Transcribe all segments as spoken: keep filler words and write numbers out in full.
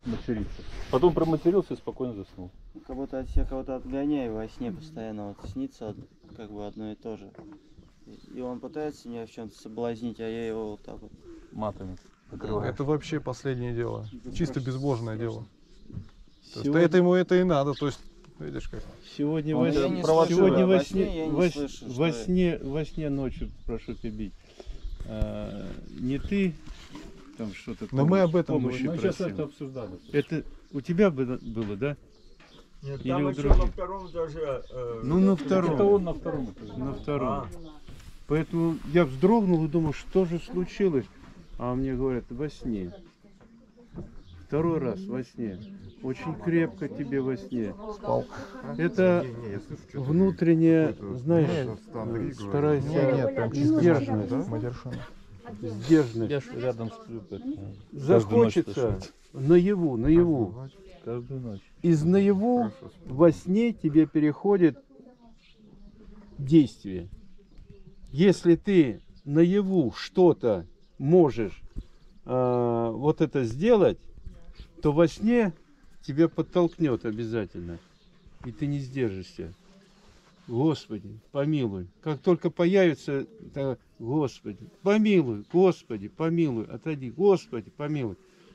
материться. Потом проматерился и спокойно заснул. Как будто от себя кого-то отгоняю во сне постоянно, вот снится как бы одно и то же. И он пытается меня в чем-то соблазнить, а я его вот так вот матами покрываю. Это вообще последнее дело. Это чисто безбожное дело. То Сегодня... есть, это ему это и надо, то есть, видишь как. Сегодня, во... Сегодня во сне, во, слышу, во, сне, во сне ночью, прошу тебя бить, а, не ты там что-то Но мы об этом помощи мы просил. сейчас это обсуждали. Это у тебя было, было да? Нет, или там у еще других? на втором этаже. Э, Ну, на втором. Это он на втором этаже. На втором. А. Поэтому я вздрогнул и думал, что же случилось. А мне говорят, во сне. Второй раз во сне. Очень крепко тебе во сне. Спал. Это внутренне, знаешь, старайся сдержанность. Сдержанность. Я ж рядом сплю. Захочется наяву, наяву. Каждую ночь. Из наяву во сне тебе переходит действие. Если ты наяву что-то можешь э, вот это сделать, то во сне тебя подтолкнет обязательно. И ты не сдержишься. Господи, помилуй. Как только появится, то, Господи, помилуй, Господи, помилуй, отойди, Господи, помилуй.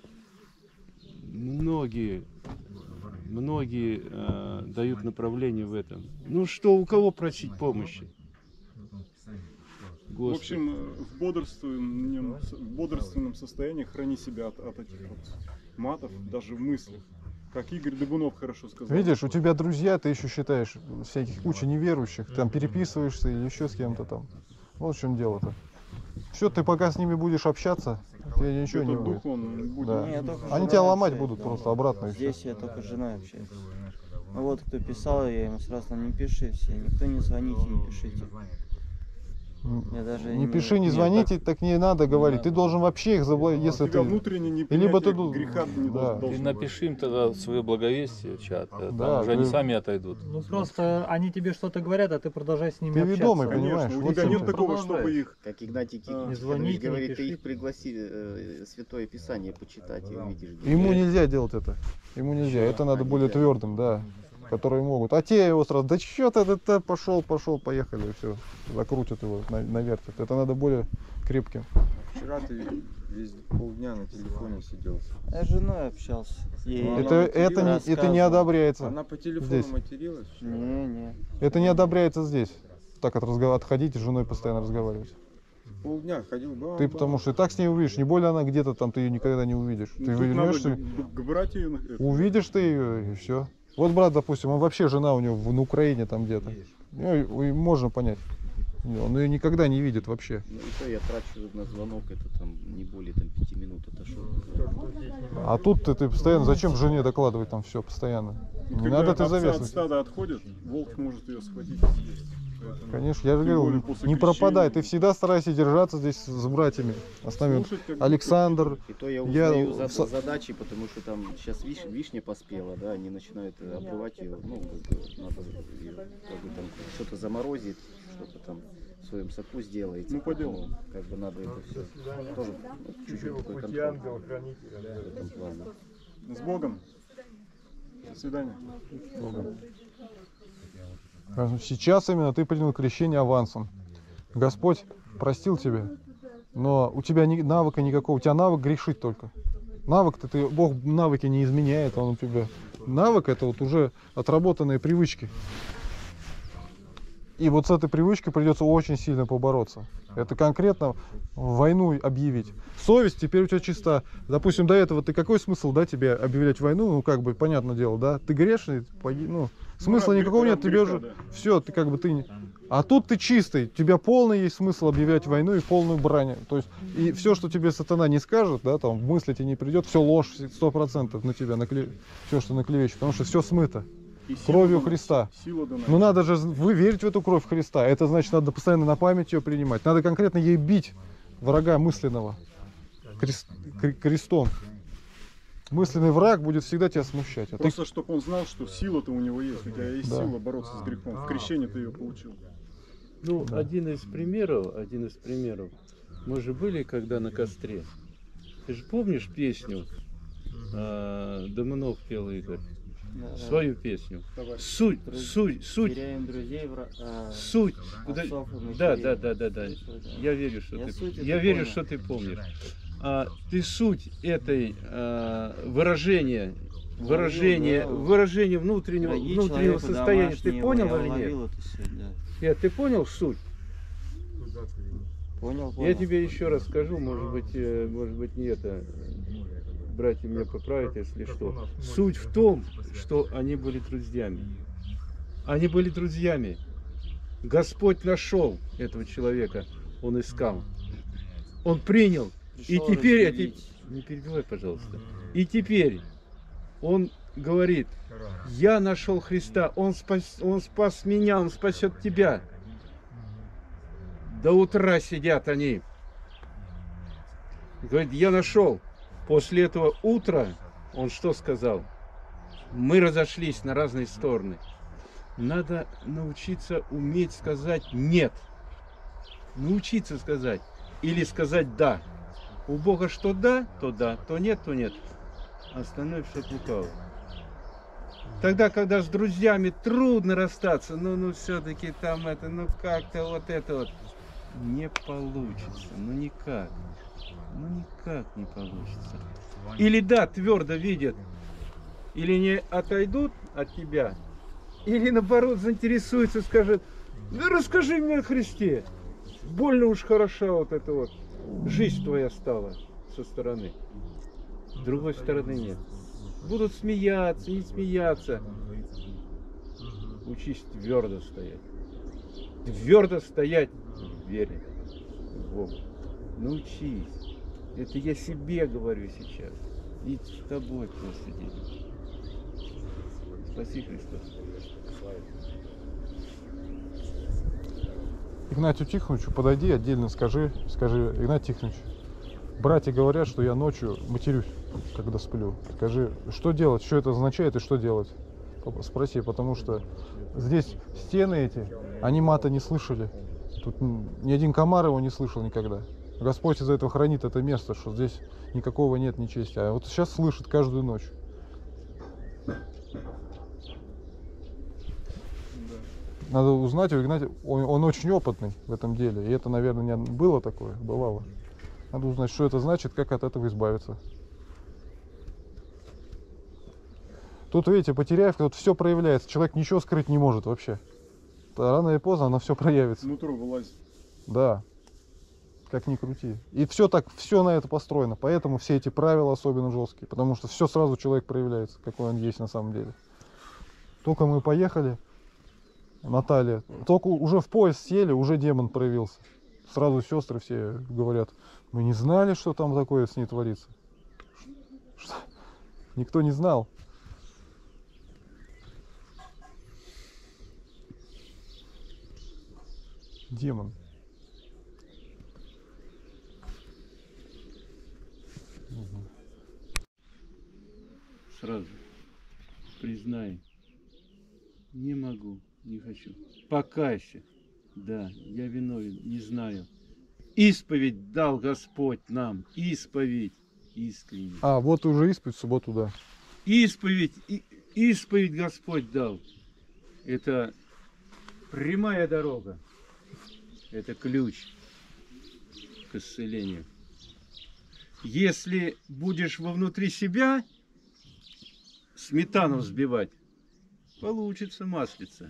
Многие, многие э, дают направление в этом. Ну что, у кого просить помощи? Господи. В общем, в бодрственном, в бодрственном состоянии храни себя от, от этих вот матов, даже в мыслях. Как Игорь Дыбунов хорошо сказал. Видишь, у тебя друзья, ты еще считаешь всяких куча неверующих, там переписываешься или еще с кем-то там. Вот в чем дело-то. Все, ты пока с ними будешь общаться, тебе ничего Этот не будет. дух, он будет. Да. Не, Они тебя ломать будут просто обратно. Здесь я только с женой общаюсь. Ну вот кто писал, я ему сразу там не пиши все, никто не звоните, не пишите. Я даже не, не пиши, не звоните, так... так не надо говорить. Ты должен вообще их заблокировать, если у тебя ты... внутренне не либо ты... греха не да. Ты напиши им тогда свое благовестие, чат, да, там уже ты... они сами отойдут. Ну просто они тебе что-то говорят, а ты продолжай с ними ты общаться. ведомый, понимаешь? Конечно, у вот тебя нет это. такого, чтобы их... Как Игнатий а, Тихонович говорит, ты их пригласи э, Святое Писание почитать и увидишь. Ему нельзя делать это. Ему нельзя. Это надо более твердым, да. Которые могут. А те его сразу, да что ты, да, да, пошел, пошел, поехали, и все. Закрутят его, навертят. Это надо более крепким. Вчера ты весь полдня на телефоне сидел. Я с женой общался. Ей это, это, не, это не одобряется. Она по телефону здесь. материлась? Не, не. Это не одобряется здесь. Так от разговор... отходить и с женой постоянно разговаривать. Полдня ходил, да. Ты потому что и так с ней увидишь, не более она где-то там, ты ее никогда не увидишь. Ну, ты вернешься, к братью, увидишь ты ее и все. Вот брат, допустим, он вообще жена у него в, на Украине там где-то. Ну, и можно понять. Он ее никогда не видит вообще. Ну и то я трачу на звонок, это там не более там, пяти минут отошел. А тут ты, ты постоянно, зачем жене докладывать там все постоянно? Не когда надо ты овца завесить. от стада отходит, волк может ее схватить и съесть. Поэтому, конечно, я же говорю, не пропадай, ты всегда старайся держаться здесь с братьями. А с нами Александр. И то я я... узнаю за задачи, потому что там сейчас виш... вишня поспела, да, они начинают обрывать ее, ну, надо ее, как бы там что-то заморозить, что-то там в своем соку сделать. Ну, по делу. Ну, как бы надо это все тоже ну, чуть-чуть такой контроль в этом плане. С Богом. До свидания. С Богом. Сейчас именно ты принял крещение авансом. Господь простил тебя, но у тебя ни, навыка никакого. У тебя навык грешить только. Навык-то ты, Бог навыки не изменяет, он у тебя. Навык это вот уже отработанные привычки. И вот с этой привычкой придется очень сильно побороться. Это конкретно войну объявить. Совесть теперь у тебя чиста. Допустим, до этого ты какой смысл, да, тебе объявлять войну? Ну, как бы, понятное дело, да? Ты грешный, ну, смысла ну, никакого нет, тебе уже... Да. Все, ты как бы ты... А тут ты чистый, у тебя полный есть смысл объявлять войну и полную брань. То есть, и все, что тебе сатана не скажет, да, там, в мысли тебе не придет, все ложь, сто процентов на тебя, накле... все, что наклевечит, потому что все смыто. Кровью Христа. Ну надо же вы верить в эту кровь Христа. Это значит, надо постоянно на память ее принимать. Надо конкретно ей бить врага мысленного крест, крестом. Мысленный враг будет всегда тебя смущать. А Просто ты... чтобы он знал, что сила-то у него есть. У тебя есть да. сила бороться с грехом. В крещении ты ее получил. Ну, да. один из примеров, один из примеров. Мы же были когда на костре. Ты же помнишь песню? Доманов пел, Игорь. Да, Свою песню. Суть, Друз- суть, суть, Теряем друзей, вра- а, суть. Куда- отцов и Да, матерей. да, да, да, да. Слышал, да. Я верю, что Я ты, суть я это верю, понял. что ты помнишь. А, ты суть этой а, выражения, выражения, да. выражения внутреннего, Враги внутреннего человеку состояния. Ты домашние, понял я или нет? уловил эту суть, да. Нет, ты понял суть? Понял, понял. Я тебе еще раз скажу, может быть, э, может быть не это, братья меня поправят, если что. Суть в том, что они были друзьями. Они были друзьями. Господь нашел этого человека, он искал. Он принял. И Пришел теперь, я те- разделить. не перебивай, пожалуйста. И теперь он говорит, я нашел Христа, он спас, он спас меня, он спасет тебя. До утра сидят они. Говорит, я нашел. После этого утра он что сказал? Мы разошлись на разные стороны. Надо научиться уметь сказать нет. Научиться сказать. Или сказать да. У Бога что да, то да, то нет, то нет. Остальное все от лукавого. Тогда, когда с друзьями трудно расстаться, ну, ну, все-таки там это, ну, как-то вот это вот. Не получится, ну никак, ну никак не получится. Или да, твердо видят, или не отойдут от тебя, или наоборот заинтересуются, скажут, да расскажи мне о Христе. Больно уж хороша вот эта вот жизнь твоя стала со стороны. С другой стороны нет. Будут смеяться, не смеяться. Учись твердо стоять. Твердо стоять в вере в Бога. Научись. Это я себе говорю сейчас. И с тобой просто делюсь. Спаси Христос. Игнатию Тихоновичу подойди, отдельно скажи, скажи, Игнат Тихонович, братья говорят, что я ночью матерюсь, когда сплю. Скажи, что делать, что это означает и что делать? Спроси, потому что здесь стены эти, они мата не слышали. Тут ни один комар его не слышал никогда. Господь из-за этого хранит это место, что здесь никакого нет нечести. А вот сейчас слышит каждую ночь. Надо узнать у Игнатия, он, он очень опытный в этом деле. И это, наверное, не было такое, бывало. Надо узнать, что это значит, как от этого избавиться. Тут, видите, по Теряевке тут все проявляется. Человек ничего скрыть не может вообще. Рано или поздно оно все проявится. Внутрь вылазит. Да. Как ни крути. И все так, все на это построено. Поэтому все эти правила особенно жесткие. Потому что все сразу человек проявляется, какой он есть на самом деле. Только мы поехали, Наталья, только уже в поезд сели, уже демон проявился. Сразу сестры все говорят, мы не знали, что там такое с ней творится. Что? Никто не знал. Демон. Сразу признай, не могу, не хочу. Покайся. Да, я виновен, не знаю. Исповедь дал Господь нам. Исповедь искренне. А, вот уже исповедь в субботу, да. Исповедь, и- исповедь Господь дал. Это прямая дорога. Это ключ к исцелению. Если будешь вовнутри себя сметану взбивать, получится маслица.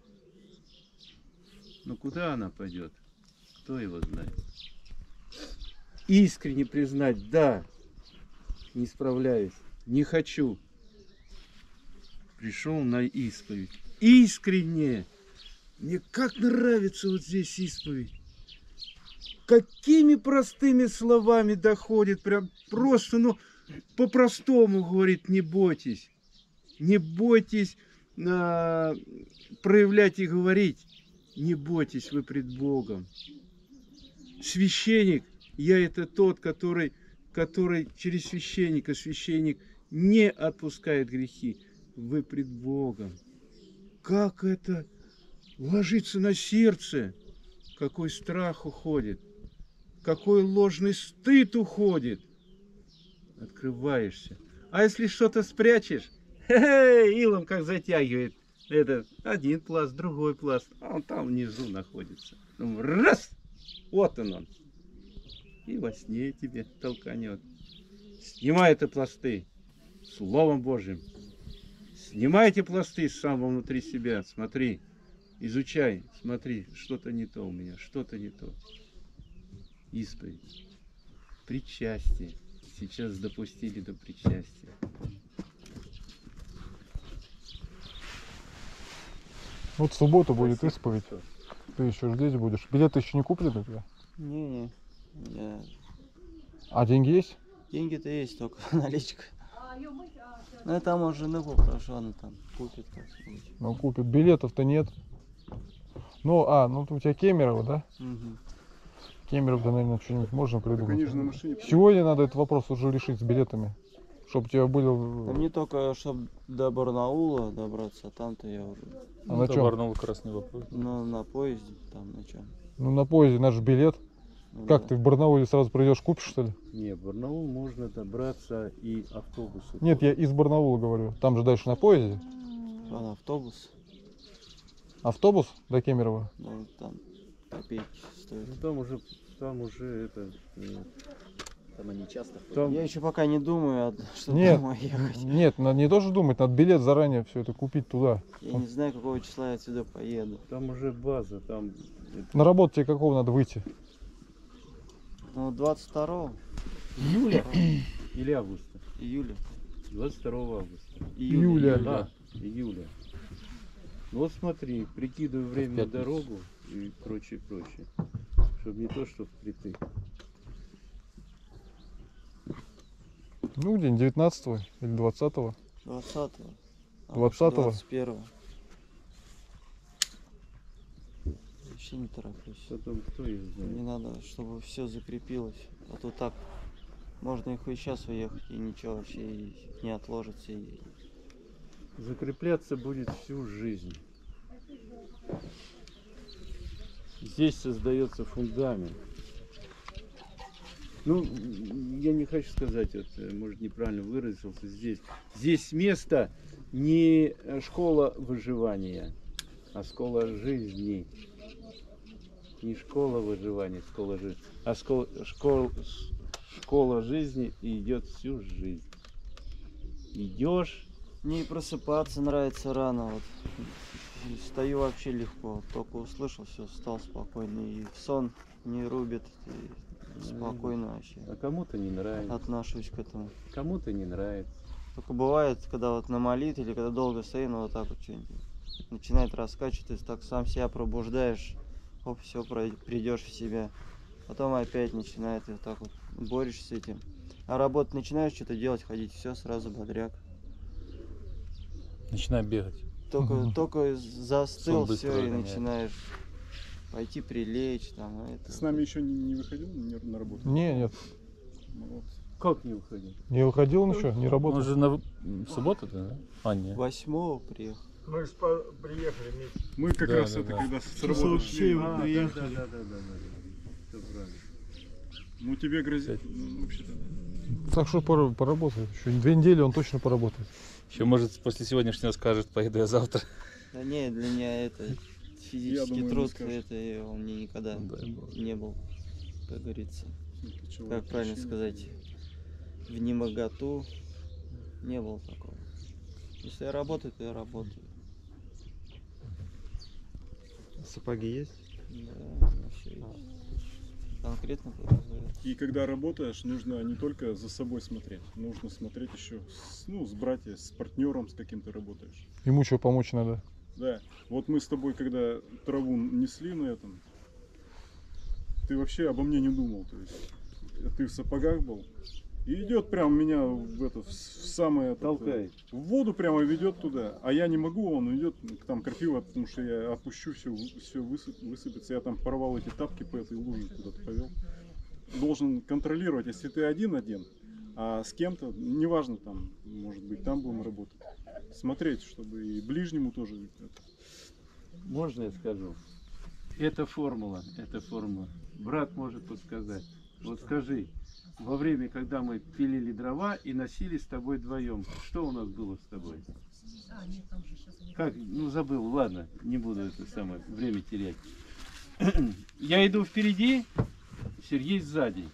Но куда она пойдет, кто его знает. Искренне признать, да, не справляюсь, не хочу. Пришел на исповедь. Искренне. Мне как нравится вот здесь исповедь. Какими простыми словами доходит, прям просто, ну, по-простому говорит, не бойтесь. Не бойтесь а, проявлять и говорить. Не бойтесь, вы пред Богом. Священник, я это тот, который, который через священника, священник не отпускает грехи. Вы пред Богом. Как это ложится на сердце? Какой страх уходит? Какой ложный стыд уходит? Открываешься. А если что-то спрячешь, хе-хе, илом как затягивает. Это один пласт, другой пласт, а он там внизу находится. Ну, раз! Вот он он. И во сне тебе толканет. Снимай это пласты Словом Божьим. Снимайте пласты с самого внутри себя. Смотри, изучай, смотри, что-то не то у меня, что-то не то. Исповедь. Причастие. Сейчас допустили до причастия. Вот в субботу будет Спасибо. исповедь. Ты еще здесь будешь. Билеты еще не куплены у тебя? Не-не. я- А деньги есть? Деньги-то есть, только наличка. Ну, я там уже жену попрошу, она там купит как-нибудь. Ну, купят. Билетов-то нет. Ну, а, ну у тебя Кемерово, да? Мгм. Кемерово-то, наверное, что-нибудь можно Так они придумать. же на машине. Сегодня надо этот вопрос уже решить с билетами. Чтобы у тебя Да были... мне только, чтобы до Барнаула добраться, а там-то я уже А на Да, чем? Барнаул красный вопрос. на, на поезде, там на чем. Ну, на поезде наш билет. Ну, Как да. ты в Барнауле сразу придешь, купишь, что ли? Не, в Барнаул можно добраться и автобусом. Нет, я из Барнаула говорю. Там же дальше на поезде. А, автобус, Автобус до Кемерово. ну там копейки стоит. Ну, там уже, там уже это... э, Там они часто ходят. Там, Я еще пока не думаю, а, чтобы Нет, домой ехать. нет, надо не то, что думать, надо билет заранее все это купить туда. Я не знаю, какого числа я отсюда поеду. там уже база, там... это- На работу тебе какого надо выйти? Ну, двадцать второго Июля или августа? июля. двадцать второго августа. Июля. Да, июля. Ну вот смотри, прикидывай время на пятницу. дорогу и прочее, прочее. Чтобы не то, что впритык. Ну, день девятнадцатого или двадцатого. двадцатого. двадцатого? двадцать первого. Вообще не тороплюсь. Потом кто их знает. Мне надо, чтобы все закрепилось. А то так можно и хоть сейчас уехать, и ничего вообще и не отложится. И... Закрепляться будет всю жизнь. Здесь создается фундамент. Ну, я не хочу сказать, вот, может, неправильно выразился здесь. Здесь место не школа выживания, а школа жизни. Не школа выживания, школа жизни, а школа, школа, школа жизни идет всю жизнь. Идешь. Мне и просыпаться нравится рано. Вот. И встаю вообще легко. Только услышал, все, встал спокойно. И в сон не рубит. И спокойно вообще А кому-то не нравится, отношусь к этому. кому-то не нравится. Только бывает, когда вот на молитве или когда долго стоим, ну вот так вот что-нибудь начинает раскачивать, ты так сам себя пробуждаешь, оп, все, придешь в себя. Потом опять начинает, и вот так вот борешься с этим. А работать начинаешь, что-то делать, ходить, все, сразу бодряк. Начинай бегать. Только, Мгм. только застыл, Сон быстро все, и гоняет. начинаешь пойти прилечь, там, а это. Ты с нами еще не, не выходил не- на работу? Не, нет, Молодцы. Как не уходить? не выходил он еще, не работал. Он же на в субботу, да? А, нет. Восьмого приехал. Мы же по- приехали вместе. Мы как Да, раз да, это, да. когда с работы шли, А, да, да, да, да, да, да. Все правильно. ну тебе грозит, ну, вообще-то. Так что пора- поработает. Еще две недели он точно поработает. Еще, может, после сегодняшнего скажет, поеду я завтра. Да не, для меня это физический думаю, не труд, скажет. это и он мне никогда Дай бог. не был, как говорится, Ты чего, как правильно мужчина? сказать, в немоготу не было такого. Если я работаю, то я работаю. Сапоги есть? Да, все есть. Конкретно подразумевается. И когда работаешь, нужно не только за собой смотреть, нужно смотреть еще с, ну, с братьями, с партнером, с каким ты работаешь. Ему что помочь надо. Да, вот мы с тобой, когда траву несли на этом, ты вообще обо мне не думал, то есть ты в сапогах был, и идет прям меня в это, в самое это, Толкает. в воду прямо ведет туда, а я не могу, он идет, там крапива, потому что я опущу, все, все высыпется, я там порвал эти тапки по этой луже, куда-то повел. Должен контролировать, если ты один-один, а с кем-то, неважно там, может быть, там будем работать, смотреть, чтобы и ближнему тоже. это. Можно я скажу? Это формула, это формула. Брат может подсказать. Вот скажи, во время, когда мы пилили дрова и носили с тобой вдвоем. Что у нас было с тобой? Как? Ну, забыл. Ладно, не буду это самое время терять. Я иду впереди, Сергей сзади.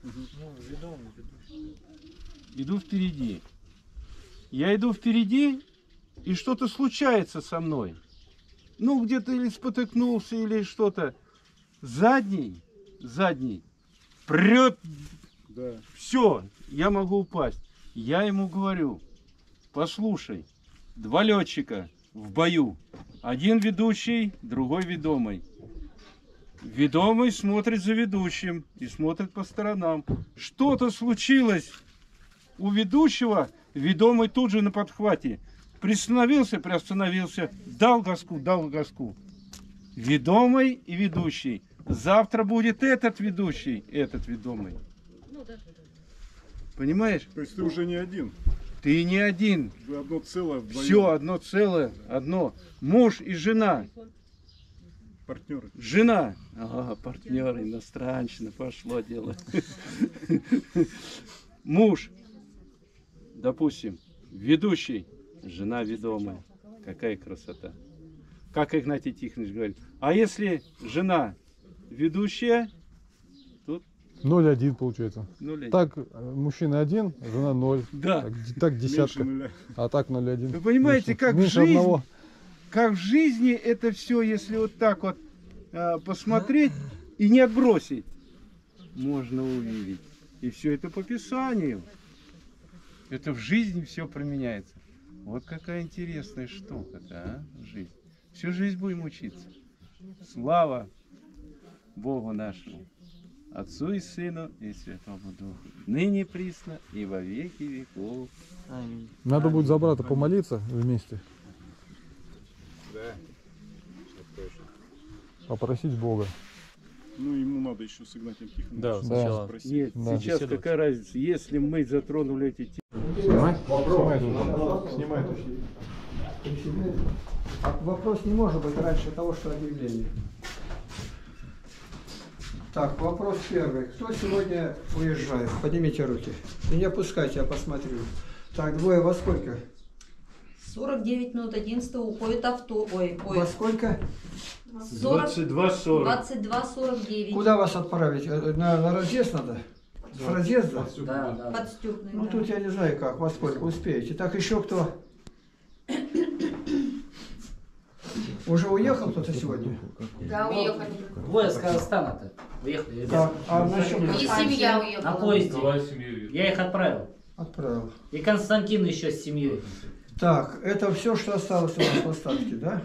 Иду впереди. Я иду впереди, и что-то случается со мной. Ну, где-то или спотыкнулся, или что-то. Задний, задний, прет. Да. Все, я могу упасть. Я ему говорю, послушай, два летчика в бою. Один ведущий, другой ведомый. Ведомый смотрит за ведущим и смотрит по сторонам. Что-то случилось у ведущего, ведомый тут же на подхвате. Приостановился, приостановился, дал газку, дал газку. Ведомый и ведущий. Завтра будет этот ведущий, этот ведомый. Понимаешь? То есть ты уже не один. Ты не один. Вы одно целое вдвоем. Все одно целое, одно. Муж и жена. Партнеры. Жена. Ага, партнер, иностранщина, пошло дело. Муж, допустим, ведущий, жена ведомая. Какая красота. Как Игнатий Тихонович говорит. А если жена ведущая, тут ноль один получается. ноль один. Так, э, мужчина один, жена ноль. Да. Так, д- так десятка. Меньше нуля. А так ноль один. Вы понимаете, Меньше- как меньше жизнь, одного. как в жизни это все, если вот так вот а, посмотреть и не отбросить, можно увидеть. И все это по Писанию. Это в жизни все применяется. Вот какая интересная штука-то, а, жизнь. Всю жизнь будем учиться. Слава Богу нашему, Отцу и Сыну и Святому Духу, ныне присно и во веки веков. Аминь. Надо будет за брата помолиться вместе. Да. Попросить Бога. Ну, ему надо еще с Игнатием Тихоновичем. Да, Да. сначала. спросить. Нет, Да. сейчас Беседовать. какая разница, если мы затронули эти темы. Снимай? Снимай. Снимай. А вопрос не может быть раньше того, что объявление. Так, вопрос первый. Кто сегодня уезжает? Поднимите руки. И не опускайте, я посмотрю. Так, двое во сколько? сорок девять минут одиннадцатого уходит авто. Ой, Во поезд. сколько? сорок, двадцать два сорок. двадцать два сорок девять. Куда вас отправить? Э, На, на разъезд надо? С разъезда? Да, да. Под Степной, Ну да. тут я не знаю как, во сколько успеете. Так, еще кто? Уже уехал кто-то сегодня? Да, уехали. Двое с Казахстана-то уехали. Так, а насчет И семья уехала. На поезде. Я их отправил. отправил. И Константин еще с семьей. Так, это все, что осталось у нас в остатке, да?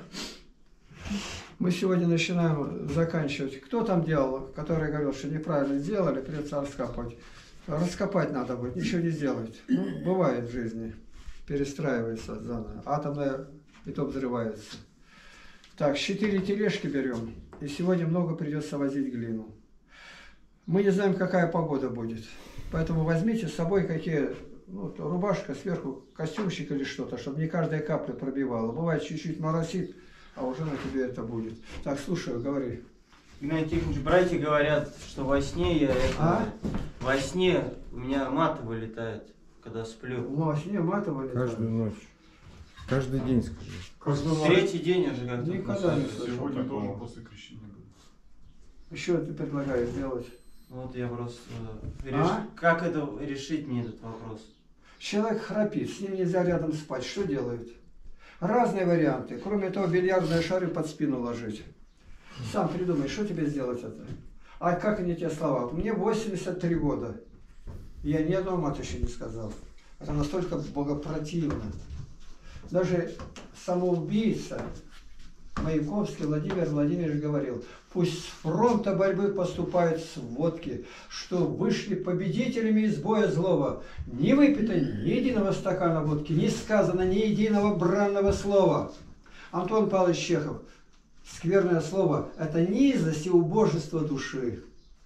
Мы сегодня начинаем заканчивать. Кто там делал, который говорил, что неправильно сделали, придется раскопать. Раскопать надо будет, ничего не сделать. Ну, бывает в жизни. Перестраивается заново. Атомная и то взрывается. Так, четыре тележки берем. И сегодня много придется возить глину. Мы не знаем, какая погода будет. Поэтому возьмите с собой какие, ну, рубашка, сверху костюмчик или что-то, чтобы не каждая капля пробивала. Бывает, чуть-чуть моросит, а уже на тебе это будет. Так, слушаю, говори. Игнатий Тихонович, братья говорят, что во сне я... это- А? Во сне у меня маты вылетает, когда сплю. Ну, во сне матово Каждую ночь. Каждый день скажи. Третий день уже как-то. Никогда не слышал Сегодня такого. тоже после крещения было. Еще ты предлагаешь делать? Вот я просто... э, А? реш- Как это решить мне этот вопрос? Человек храпит, с ним нельзя рядом спать. Что делают? Разные варианты. Кроме того, бильярдные шары под спину ложить. Сам придумай, что тебе сделать это. А как они тебе слова? Мне восемьдесят три года. Я ни одного мата еще не сказал. Это настолько богопротивно. Даже самоубийца Маяковский Владимир Владимирович говорил, пусть с фронта борьбы поступают сводки, что вышли победителями из боя злого. Не выпито ни единого стакана водки, не сказано ни единого бранного слова. Антон Павлович Чехов. Скверное слово – это низость и убожество души.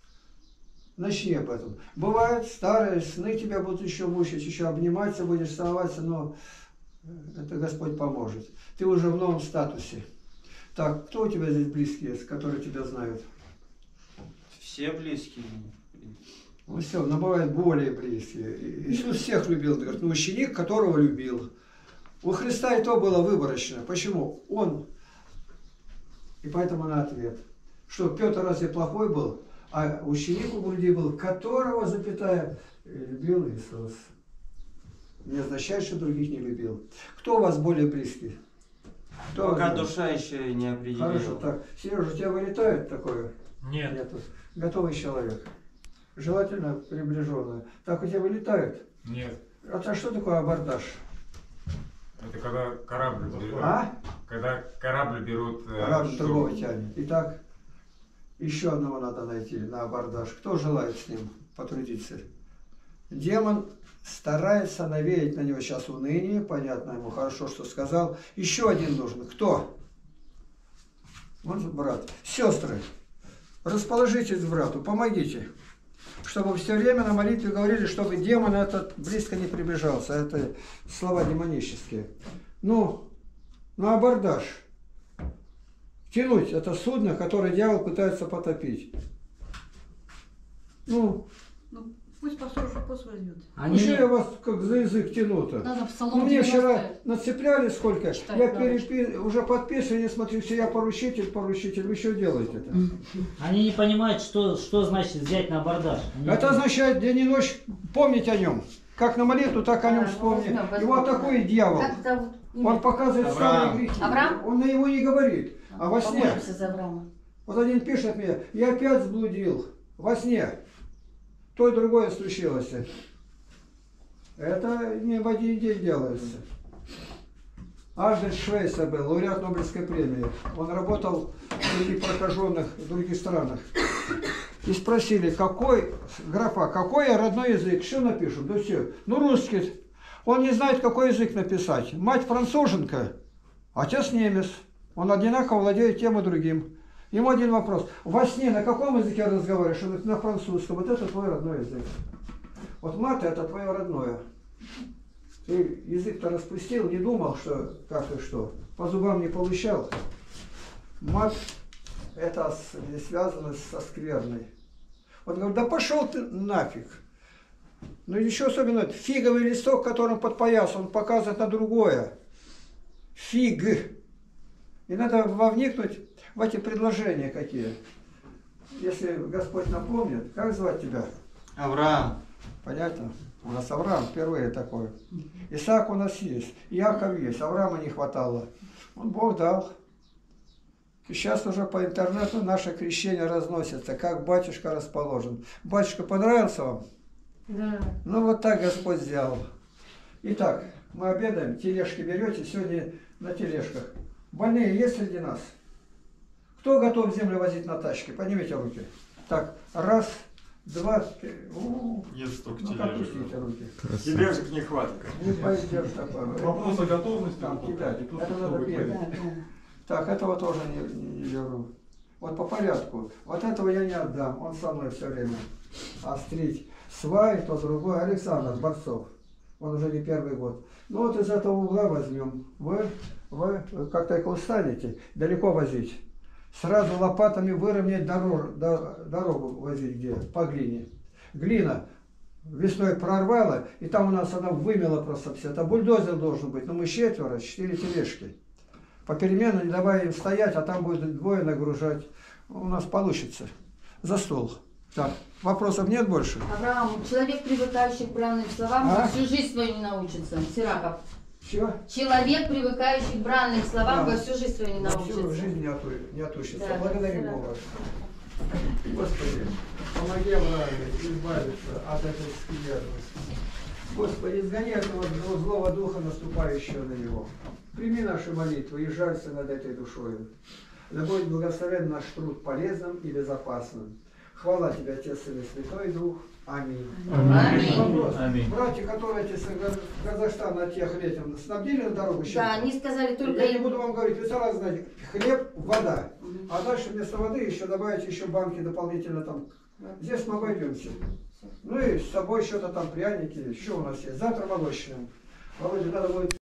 Начни об этом. Бывают старые сны, тебя будут еще мучить, еще обниматься будешь, целоваться, но это Господь поможет. Ты уже в новом статусе. Так, кто у тебя здесь близкие, которые тебя знают? Все близкие. Ну все, но бывают более близкие. И- Иисус всех любил, говорит, ну ученик, которого любил. У Христа и то было выборочно. Почему? Он, и поэтому на ответ, что Петр разве плохой был, а ученик у груди был, которого, запятая, любил Иисус. Не означает, что других не любил. Кто у вас более близкий? Кто Пока вас- душа еще не определила. Хорошо, так. Сережа, у тебя вылетает такое? Нет. Нету. Готовый человек. Желательно приближенный. Так у тебя вылетает? Нет. А что такое абордаж? Это когда корабль берут. А? Когда корабль берут. э, Корабль штурм. другого тянет. Итак, еще одного надо найти на абордаж. Кто желает с ним потрудиться? Демон старается навеять на него сейчас уныние. Понятно ему, хорошо, что сказал. Еще один нужен. Кто? Вот брат. Сестры, расположитесь к брату, помогите. Чтобы все время на молитве говорили, чтобы демон этот близко не приближался. Это слова демонические. Ну, на абордаж. Тянуть это судно, которое дьявол пытается потопить. Ну, Ну, пусть пастор уже пост возьмет. ну что я вас как за язык тяну-то? Надо Псалом Ну, мне вчера девяносто нацепляли сколько? читать Я надо. перепи... уже подписываю, не смотрю, все я поручитель, поручитель. Вы что делаете-то? Они не понимают, что, что значит взять на абордаж. Они- Это означает день и ночь помнить о нем. Как на молитву, так о нем А, ну, вспомни. возьмем, И возьмем. вот такой дьявол. Как зовут? Имя? Он показывает Авраам. старые грехи. Авраам? Он на его не говорит, а во сне. Помолимся за Авраама. Вот один пишет мне, я опять сблудил. Во сне. То и другое случилось. Это не в один день делается. Альберт Швейцер был, лауреат Нобелевской премии. Он работал в других прокаженных, в других странах. И спросили, какой, графа, какой родной язык, что напишут? Да все, ну русский. Он не знает, какой язык написать. Мать француженка, отец немец. Он одинаково владеет тем и другим. Ему один вопрос. Во сне на каком языке разговариваешь? Он говорит, на французском. Вот это твой родной язык. Вот мат это твое родное. Ты язык-то распустил, не думал, что как и что. По зубам не получал. Мат это с- связано со скверной. Он говорит, да пошел ты нафиг. Ну еще особенно фиговый листок, которым подпоясан, он показывает на другое. Фиг. И надо вовникнуть в эти предложения какие. Если Господь напомнит, как звать тебя? Авраам. Понятно? У нас Авраам впервые такой. Исаак у нас есть, Иаков есть, Авраама не хватало. Он Бог дал. И сейчас уже по интернету наше крещение разносится, как батюшка расположен. Батюшка, понравился вам? Да. Ну вот так Господь сделал. Итак, мы обедаем, тележки берете, сегодня на тележках. Больные есть среди нас? Кто готов землю возить на тачке? Поднимите руки. Так, раз, два, три. У-у-у. Нет столько Ну, тележек. опустите руки. Тележек не хватит. Не пойдешь такое. Вопрос о готовности. Там вот кидать. и тут, Это чтобы надо вы первое. поняли. Так, этого тоже не, не, не беру. Вот по порядку. Вот этого я не отдам. Он со мной все время. Острить. Свай, то другой. Александр Борцов. Он уже не первый год. Ну вот из этого угла возьмем. Вы, вы, вы как только устанете, далеко возить. Сразу лопатами выровнять дорогу, дорогу возить где? По глине. Глина весной прорвала, и там у нас она вымела просто все. Это бульдозер должен быть. Но мы четверо, четыре тележки. Попеременно не давая им стоять, а там будет двое нагружать. У нас получится. За стол. Так, вопросов нет больше? Авраам, человек, привыкающий к бранным словам, А? всю жизнь свою не научится. Сираков. Чего? Человек, привыкающий к бранным словам, Да. во всю жизнь свою не На всю научится. жизнь не, оту, не отучится. Да, Благодарим да. Бога. Господи, помоги Аврааму избавиться от этой скверности. Господи, изгони этого злого духа, наступающего на него. Прими наши молитвы и жалься над этой душой. Да будет благословен наш труд полезным и безопасным. Хвала Тебе, Отец, Сын и Святой Дух. Аминь. Аминь. Вопрос. Аминь. Братья, которые эти с Казахстана от тех летом снабдили на дорогу чем-то? Да, они сказали только Я не им. буду вам говорить, вы сразу знаете, хлеб, вода. А дальше вместо воды еще добавить еще банки дополнительно там. Здесь мы обойдемся. Ну и с собой что-то там пряники, еще у нас есть. Завтра молочные. Володя, надо будет